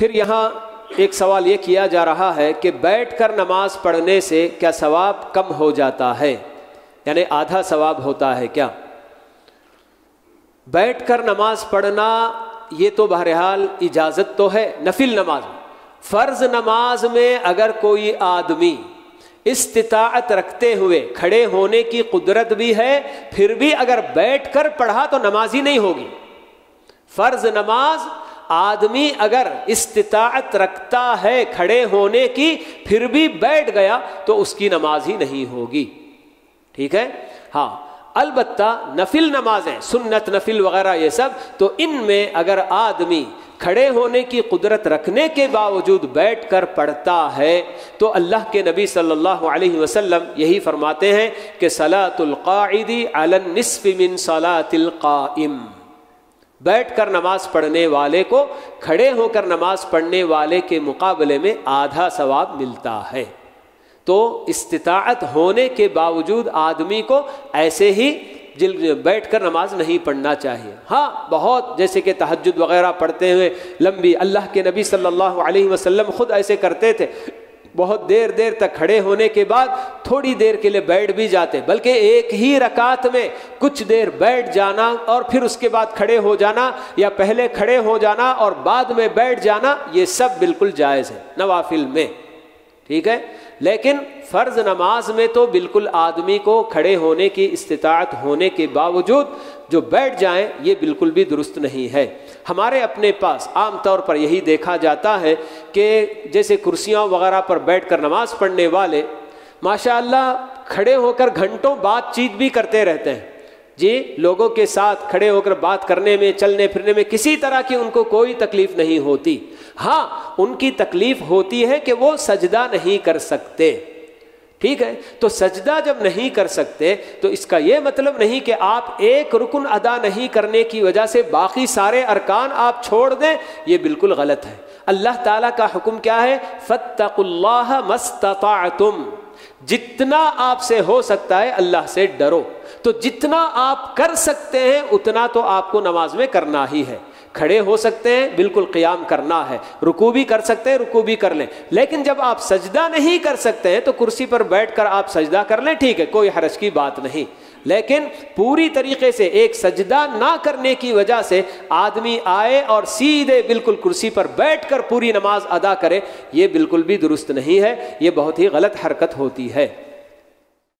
پھر یہاں ایک سوال یہ کیا جا رہا ہے کہ بیٹھ کر نماز پڑھنے سے کیا ثواب کم ہو جاتا ہے، یعنی آدھا ثواب ہوتا ہے کیا؟ بیٹھ کر نماز پڑھنا یہ تو بہرحال اجازت تو ہے نفل نماز، فرض نماز میں اگر کوئی آدمی استطاعت رکھتے ہوئے کھڑے ہونے کی قدرت بھی ہے پھر بھی اگر بیٹھ کر پڑھا تو نماز ہی نہیں ہوگی۔ فرض نماز آدمی اگر استطاعت رکھتا ہے کھڑے ہونے کی پھر بھی بیٹھ گیا تو اس کی نماز ہی نہیں ہوگی، ٹھیک ہے؟ ہاں البتہ نفل نمازیں سنت نفل وغیرہ یہ سب تو ان میں اگر آدمی کھڑے ہونے کی قدرت رکھنے کے باوجود بیٹھ کر پڑھتا ہے تو اللہ کے نبی صلی اللہ علیہ وسلم یہی فرماتے ہیں کہ صلاۃ القاعد علی النصف من صلاۃ القائم، بیٹھ کر نماز پڑھنے والے کو کھڑے ہو کر نماز پڑھنے والے کے مقابلے میں آدھا ثواب ملتا ہے۔ تو استطاعت ہونے کے باوجود آدمی کو ایسے ہی بیٹھ کر نماز نہیں پڑھنا چاہیے۔ ہاں بہت جیسے کہ تہجد وغیرہ پڑھتے ہوئے لمبی، اللہ کے نبی صلی اللہ علیہ وسلم خود ایسے کرتے تھے، بہت دیر تک کھڑے ہونے کے بعد تھوڑی دیر کے لیے بیٹھ بھی جاتے، بلکہ ایک ہی رکعت میں کچھ دیر بیٹھ جانا اور پھر اس کے بعد کھڑے ہو جانا یا پہلے کھڑے ہو جانا اور بعد میں بیٹھ جانا، یہ سب بالکل جائز ہے نوافل میں، ٹھیک ہے؟ لیکن فرض نماز میں تو بالکل آدمی کو کھڑے ہونے کی استطاعت ہونے کے باوجود جو بیٹھ جائیں یہ بالکل بھی درست نہیں ہے۔ ہمارے اپنے پاس عام طور پر یہی دیکھا جاتا ہے کہ جیسے کرسیاں وغیرہ پر بیٹھ کر نماز پڑھنے والے ماشاءاللہ کھڑے ہو کر گھنٹوں بات چیت بھی کرتے رہتے ہیں، جی لوگوں کے ساتھ کھڑے ہو کر بات کرنے میں چلنے پھرنے میں کسی طرح کی ان کو کوئی تکلیف نہیں ہوتی۔ ہاں ان کی تکلیف ہوتی ہے کہ وہ سجدہ نہیں کر سکتے، ٹھیک ہے؟ تو سجدہ جب نہیں کر سکتے تو اس کا یہ مطلب نہیں کہ آپ ایک رکن ادا نہیں کرنے کی وجہ سے باقی سارے ارکان آپ چھوڑ دیں، یہ بالکل غلط ہے۔ اللہ تعالیٰ کا حکم کیا ہے؟ فاتقوا اللہ ما استطعتم، جتنا آپ سے ہو سکتا ہے اللہ سے ڈرو، تو جتنا آپ کر سکتے ہیں اتنا تو آپ کو نماز میں کرنا ہی ہے۔ کھڑے ہو سکتے ہیں بالکل قیام کرنا ہے، رکوع بھی کر سکتے ہیں رکوع بھی کر لیں، لیکن جب آپ سجدہ نہیں کر سکتے ہیں تو کرسی پر بیٹھ کر آپ سجدہ کر لیں، ٹھیک ہے، کوئی حرج کی بات نہیں، لیکن پوری طریقے سے ایک سجدہ نہ کرنے کی وجہ سے آدمی آئے اور سیدھے بالکل کرسی پر بیٹھ کر پوری نماز ادا کرے، یہ بالکل بھی درست نہیں ہے، یہ بہت ہی غلط حرکت ہوتی ہے۔